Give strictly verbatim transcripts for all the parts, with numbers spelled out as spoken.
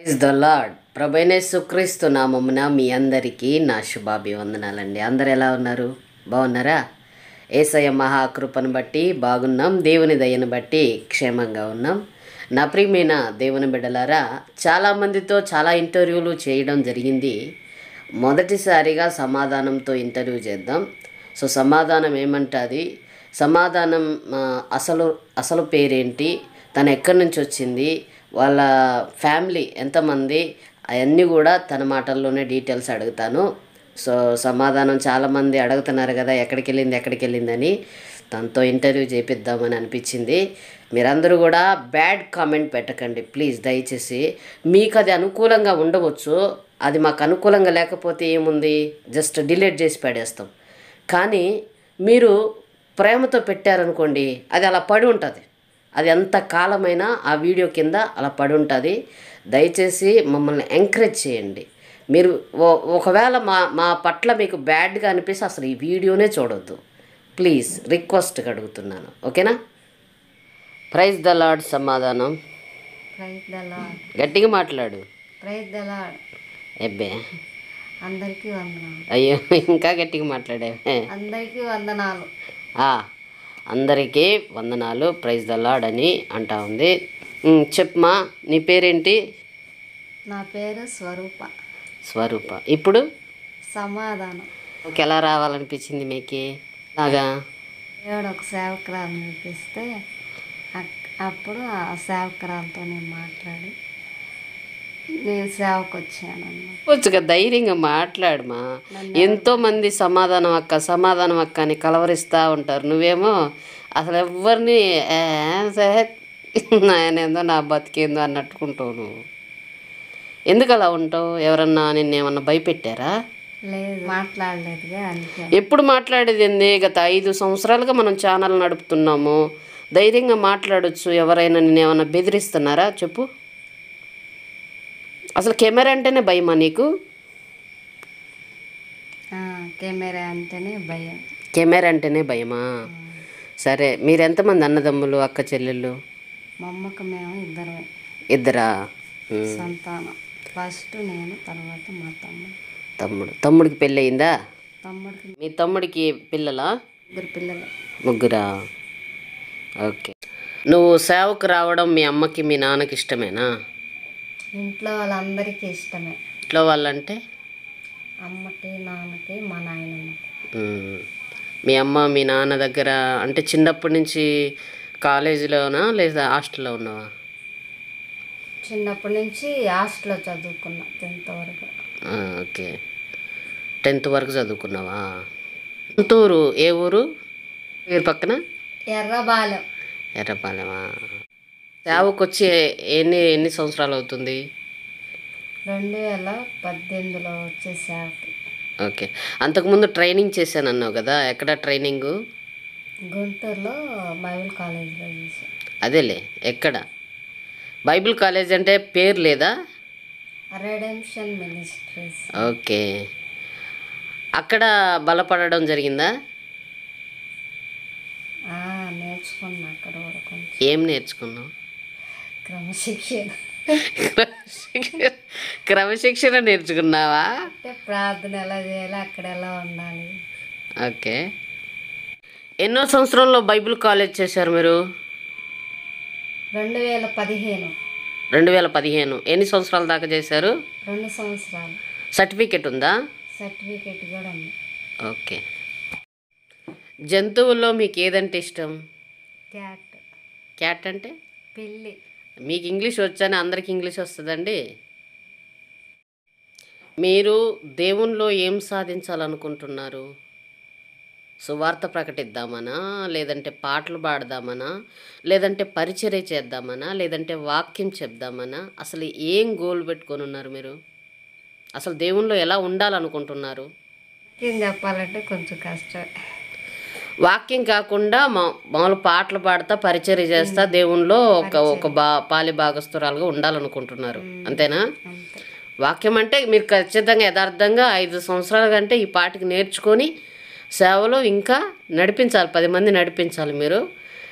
Praise the lord. ప్రభువైన యేసుక్రీస్తు నామమున మీ అందరికీ నా శుభాభివందనాలండి. అందరు ఎలా ఉన్నారు? బాగున్నారా? యేసయ్య మహాకృపను బట్టి బాగున్నాం, దేవుని దయను బట్టి క్షేమంగా ఉన్నాం. నా ప్రియమైన దేవుని బిడ్డలారా, చాలామందితో చాలా ఇంటర్వ్యూలు చేయడం జరిగింది. మొదటిసారిగా సమాధానంతో ఇంటర్వ్యూ చేద్దాం. సో సమాధానం ఏమంటుంది? సమాధానం అసలు అసలు పేరేంటి, తను ఎక్కడి నుంచి వచ్చింది, వాళ్ళ ఫ్యామిలీ ఎంతమంది, అవన్నీ కూడా తన మాటల్లోనే డీటెయిల్స్ అడుగుతాను. సో సమాధానం చాలామంది అడుగుతున్నారు కదా, ఎక్కడికి వెళ్ళింది ఎక్కడికి వెళ్ళిందని. తనతో ఇంటర్వ్యూ చేపిద్దామని అనిపించింది. మీరందరూ కూడా బ్యాడ్ కామెంట్ పెట్టకండి ప్లీజ్, దయచేసి. మీకు అది అనుకూలంగా ఉండవచ్చు, అది మాకు అనుకూలంగా లేకపోతే ఏముంది, జస్ట్ డిలీట్ చేసి పడేస్తాం. కానీ మీరు ప్రేమతో పెట్టారనుకోండి, అది అలా పడి ఉంటుంది. అది ఎంత కాలమైనా ఆ వీడియో కింద అలా పడి ఉంటుంది. దయచేసి మమ్మల్ని ఎంకరేజ్ చేయండి. మీరు ఒకవేళ మా మా పట్ల మీకు బ్యాడ్గా అనిపిస్తే అసలు ఈ వీడియోనే చూడొద్దు ప్లీజ్, రిక్వెస్ట్గా అడుగుతున్నాను. ఓకేనా? Praise the lord. సమాధానం ప్రైజ్ ద లార్డ్. గట్టిగా మాట్లాడు. Praise the lord. ఎబ్బే అందరికీ వందనాలు. అయ్యో ఇంకా గట్టిగా మాట్లాడే. అందరికీ వందనాలు. అందరికీ వందనాలు, ప్రైజ్ ద లార్డ్ అని అంటా ఉంది. చెప్పమా, నీ పేరేంటి? నా పేరు స్వరూప. స్వరూప. ఇప్పుడు సమాధానం. ఓకే, ఎలా రావాలనిపించింది మీకు? లాగా దేవుడు ఒక సేవకురాలు నేర్పిస్తే అప్పుడు ఆ సేవకురాలతో నేను మాట్లాడి నేను సేవకు వచ్చాను. వచ్చుగా ధైర్యంగా మాట్లాడమా. ఎంతోమంది సమాధానం అక్క సమాధానం అక్క అని కలవరిస్తూ ఉంటారు. నువ్వేమో అసలు ఎవరిని నాయనేందో నా బతికేందో అన్నట్టుకుంటావు. నువ్వు ఎందుకు అలా ఉంటావు? ఎవరన్నా నిన్నేమన్నా భయపెట్టారా? లేదు, మాట్లాడలేదుగా. అందుకే. ఎప్పుడు మాట్లాడేది ఏంది? గత ఐదు సంవత్సరాలుగా మనం ఛానల్ నడుపుతున్నాము. ధైర్యంగా మాట్లాడచ్చు. ఎవరైనా నిన్నేమన్నా బెదిరిస్తున్నారా చెప్పు? అసలు కెమెరా అంటేనే భయమా నీకు? కెమెరా అంటేనే భయం. కెమెరా అంటేనే భయమా? సరే, మీరు ఎంతమంది అన్నదమ్ములు, అక్క చెల్లెళ్ళు? మా అమ్మకు మేము ఇద్దరు. ఇద్దరా? సంతానం. ఫస్ట్ నేను, తర్వాత మా తమ్ముడు. తమ్ముడు తమ్ముడికి పెళ్ళి అయిందా? తమ్ముడికి. మీ తమ్ముడికి పిల్లలా? ముగ్గురు పిల్లలు. ముగ్గురా? ఓకే. నువ్వు సేవకు రావడం మీ అమ్మకి మీ నాన్నకి ఇష్టమేనా? ఇంట్లో వాళ్ళందరికీ ఇష్టమే. ఇంట్లో వాళ్ళంటే అమ్మకి, నాన్నకి, మా నాయనమ్మకి. మీ అమ్మ మీ నాన్న దగ్గర అంటే చిన్నప్పటి నుంచి కాలేజీలోనా లేదా హాస్టల్లో ఉన్నావా? చిన్నప్పటి నుంచి హాస్టల్లో చదువుకున్నా, టెన్త్ వరకు. ఓకే, టెన్త్ వరకు చదువుకున్నావా? సొంతూరు ఏ ఊరు? మీరు పక్కన ఎర్రబాలెం. ఎర్రపాలెమా? సేవకు వచ్చి ఎన్ని ఎన్ని సంవత్సరాలు అవుతుంది? రెండు వేల పద్దెనిమిదిలో వచ్చే సేవకి. ఓకే. అంతకుముందు ట్రైనింగ్ చేశాను అన్నావు కదా, ఎక్కడ ట్రైనింగు? గుంటూరులో బైబిల్ కాలేజీలో చేశాను. అదేలే, ఎక్కడ? బైబిల్ కాలేజ్ అంటే పేరు లేదా? Redemption ministries. ఓకే. అక్కడ బలపడడం జరిగిందా? నేర్చుకున్నా అక్కడ కూడా కొంచెం. ఏం నేర్చుకున్నావు? క్రమశిక్షణ. క్రమశిక్షణ నేర్చుకున్నావా? అంటే ప్రార్థన ఎలా చేయాలి, అక్కడ ఎలా ఉండాలి. ఓకే. ఎన్నో సంవత్సరంలో బైబిల్ కాలేజ్ చేశారు మీరు? రెండు వేల పదిహేను. రెండు వేల పదిహేను. ఎన్ని సంవత్సరాల దాకా చేశారు? రెండు సంవత్సరాలు. సర్టిఫికెట్ ఉందా? సర్టిఫికెట్ కూడా ఉంది. ఓకే. జంతువుల్లో మీకు ఏదంటే ఇష్టం? క్యాట్. క్యాట్ అంటే? పిల్లి. మీకు ఇంగ్లీష్ వచ్చని అందరికి ఇంగ్లీష్ వస్తుందండి. మీరు దేవునిలో ఏం సాధించాలనుకుంటున్నారు? సువార్త ప్రకటిద్దామనా, లేదంటే పాటలు పాడదామనా, లేదంటే పరిచర్య చేద్దామనా, లేదంటే వాక్యం చెప్దామనా? అసలు ఏం గోల్ పెట్టుకొని ఉన్నారు మీరు? అసలు దేవునిలో ఎలా ఉండాలనుకుంటున్నారు? ఏం చెప్పాలంటే కొంచెం కష్టం. వాక్యం కాకుండా మా మామూలు పాటలు పాడుతా పరిచర్య చేస్తా దేవునిలో ఒక ఒక బా పాలి భాగస్తురాలుగా ఉండాలనుకుంటున్నారు, అంతేనా? వాక్యం అంటే మీరు ఖచ్చితంగా యథార్థంగా ఐదు సంవత్సరాల కంటే ఈ పాటికి నేర్చుకొని సేవలో ఇంకా నడిపించాలి, పది మంది నడిపించాలి మీరు.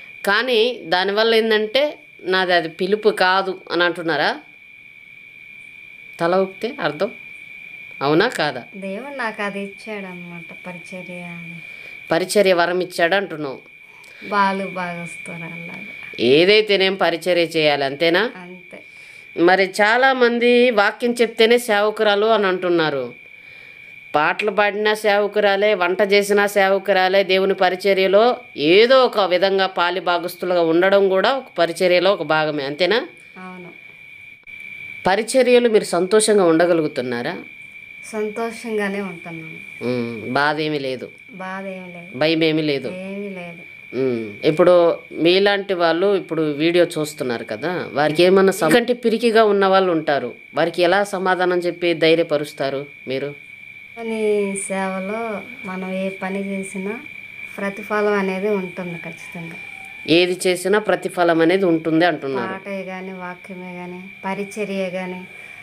కానీ దానివల్ల ఏంటంటే నాది అది పిలుపు కాదు అని అంటున్నారా? తల ఊపితే అర్థం అవునా కాదా? దేవుడు నాకు అది ఇచ్చాడు అనమాట, పరిచర్య అని. పరిచర్య వరం ఇచ్చాడు అంటున్నావు. బాలు బాగా వస్తారు అలాగా. ఏదైతేనేం పరిచర్య చేయాలి అంతేనా? అంతే. మరి చాలామంది వాక్యం చెప్తేనే సేవకురాలు అని అంటున్నారు. పాటలు పాడినా సేవకురాలే, వంట చేసినా సేవకురాలే. దేవుని పరిచర్యలో ఏదో ఒక విధంగా పాలి భాగస్తులుగా ఉండడం కూడా ఒక పరిచర్యలో ఒక భాగమే అంతేనా? అవును. పరిచర్యలు మీరు సంతోషంగా ఉండగలుగుతున్నారా? సంతోషంగానే ఉంటున్నాను. ఉమ్, బాధ ఏమీ లేదు, బాధ ఏమి లేదు, భయం ఏమీ లేదు. ఏమీ లేదు. ఉమ్, ఇప్పుడు మీలాంటి వాళ్ళు ఇప్పుడు వీడియో చూస్తున్నారు కదా, వారికి ఏమన్నా కంటే పిరికిగా ఉన్న వాళ్ళు ఉంటారు, వారికి ఎలా సమాధానం చెప్పి ధైర్యపరుస్తారు మీరు? కానీ సేవలో మనం ఏ పని చేసినా ప్రతిఫలం అనేది ఉంటుంది ఖచ్చితంగా. ఏది చేసినా ప్రతిఫలం అనేది ఉంటుంది అంటున్నారు. పాటే కానీ, వాక్యమే కానీ, పరిచర్య కానీ,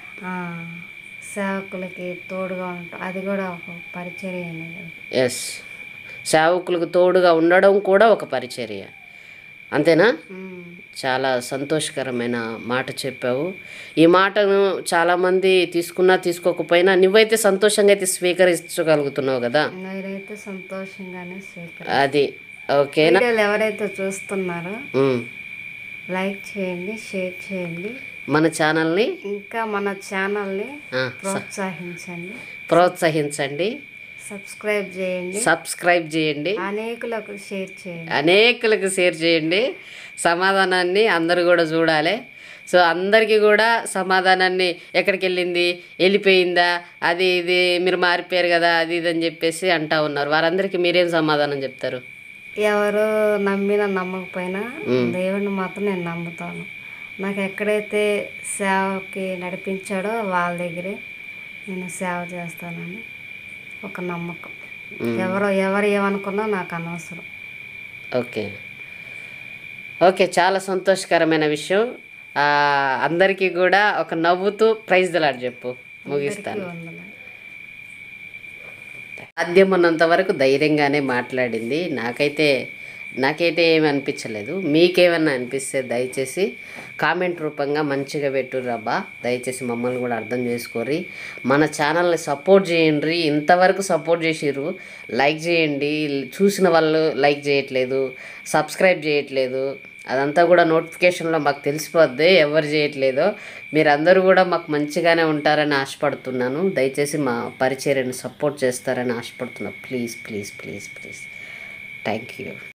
సేవకులకి తోడుగా ఉంటాం, అది కూడా ఒక పరిచర్య అనేది. ఎస్, సేవకులకు తోడుగా ఉండడం కూడా ఒక పరిచర్య అంతేనా? చాలా సంతోషకరమైన మాట చెప్పావు. ఈ మాటను చాలామంది తీసుకున్నా తీసుకోకపోయినా నువ్వైతే సంతోషంగా అయితే స్వీకరించగలుగుతున్నావు కదా, నేనైతే సంతోషంగానే స్వీకరి. అది ఓకేనా? వీడియోలు ఎవరైతే చూస్తున్నారో ఉమ్, లైక్ చేయండి, షేర్ చేయండి, మన ఛానల్ని ఇంకా మన ఛానల్ని ఆ, ప్రోత్సహించండి, ప్రోత్సహించండి, సబ్స్క్రైబ్ చేయండి, సబ్స్క్రైబ్ చేయండి, అనేకులకు షేర్ చేయండి, అనేకులకు షేర్ చేయండి. సమాధానాన్ని అందరూ కూడా చూడాలి. సో అందరికీ కూడా సమాధానాన్ని ఎక్కడికి వెళ్ళింది, వెళ్ళిపోయిందా, అది ఇది మీరు మారిపోయారు కదా, అది ఇది అని చెప్పేసి అంటా ఉన్నారు. వారందరికీ మీరేం సమాధానం చెప్తారు? ఎవరు నమ్మినా నమ్మకపోయినా దేవుడిని మాత్రం నేను నమ్ముతాను. నాకు ఎక్కడైతే సేవకి నడిపించాడో వాళ్ళ దగ్గరే నేను సేవ చేస్తానని ఒక నమ్మకం. ఎవరో ఎవరు ఏమనుకున్నా నాకు అనవసరం. ఓకే ఓకే చాలా సంతోషకరమైన విషయం. అందరికీ కూడా ఒక నవ్వుతూ ప్రైజ్ దలాడ్ చెప్పు, ముగిస్తాను. వందనాలు. సాధ్యమన్నంత వరకు ధైర్యంగానే మాట్లాడింది. నాకైతే నాకైతే ఏమి అనిపించలేదు. మీకేమన్నా అనిపిస్తే దయచేసి కామెంట్ రూపంగా మంచిగా పెట్టుర్రబ్బా. దయచేసి మమ్మల్ని కూడా అర్థం చేసుకోరి, మన ఛానల్ని సపోర్ట్ చేయండి. ఇంతవరకు సపోర్ట్ చేసిర్రు, లైక్ చేయండి. చూసిన వాళ్ళు లైక్ చేయట్లేదు, సబ్స్క్రైబ్ చేయట్లేదు. అదంతా కూడా నోటిఫికేషన్లో మాకు తెలిసిపోద్ది ఎవరు చేయట్లేదో. మీరందరూ కూడా మాకు మంచిగానే ఉంటారని ఆశపడుతున్నాను. దయచేసి మా పరిచర్యను సపోర్ట్ చేస్తారని ఆశపడుతున్నా. Please please please please thank you.